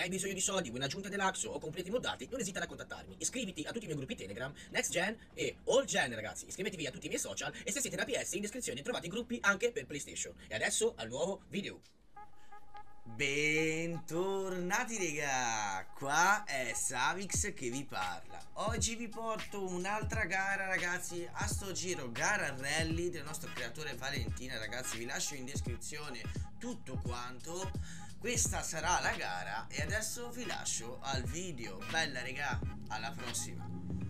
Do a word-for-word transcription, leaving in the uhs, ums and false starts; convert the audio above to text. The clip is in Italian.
hai bisogno di soldi, vuoi un'aggiunta deluxe o completi moddati, non esitare a contattarmi. Iscriviti a tutti i miei gruppi Telegram, Next Gen e All Gen, ragazzi. Iscrivetevi a tutti i miei social e se siete da P S in descrizione trovate i gruppi anche per PlayStation. E adesso al nuovo video. Bentornati raga, qua è Savix che vi parla. Oggi vi porto un'altra gara ragazzi, a sto giro gara rally del nostro creatore Valentina. Ragazzi, vi lascio in descrizione tutto quanto. Questa sarà la gara e adesso vi lascio al video. Bella raga, alla prossima.